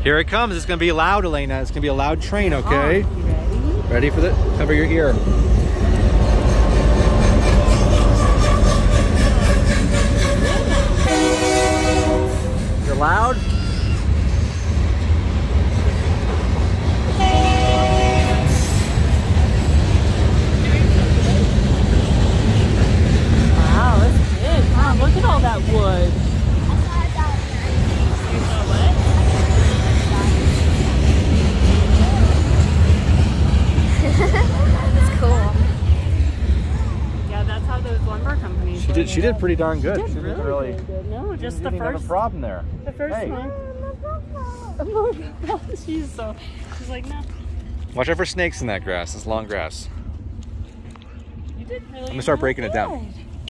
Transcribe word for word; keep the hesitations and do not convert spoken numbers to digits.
Here it comes. It's going to be loud, Elena. It's going to be a loud train, okay? Oh, you ready? Ready for the... Cover your ear. You're loud? Wow, that's big. Wow, look at all that wood. It's cool. Yeah, that's how those lumber companies. She did. She did pretty darn good. She did She didn't really, really. really good. No, just She the didn't have first. a problem there. The first Hey. one. she's so. She's like, no. Watch out for snakes in that grass. It's long grass. You did really. I'm gonna start really breaking it down. good.